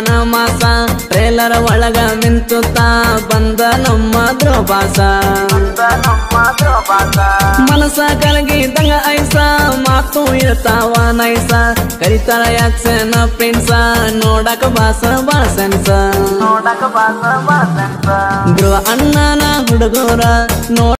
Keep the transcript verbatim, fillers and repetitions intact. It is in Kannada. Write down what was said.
ಬಿಟ್ಟಾನ ಮಾಸ ಟ್ರೇಲರ್ ಒಳಗ ಮಿಂಚುತ್ತಾ ಬಂದ ನಮ್ಮ ದ್ರೋಬಾಸ ಮನಸ ಕಲಗಿದಂಗ ಐಸ ಮಾತು ಇರ್ತಾವ ನೈಸ ಕರಿತಾರ ಯಾಕ್ಸನ ಪ್ರಿನ್ಸ ನೋಡಕ ಬಾಸ ಬಾಳ ಸೆನ್ಸ ನೋಡಕ ಬಾಸ ಬಾಳ ಸೆನ್ಸ ಗೃಹ ಅಣ್ಣನ ಹುಡುಗರ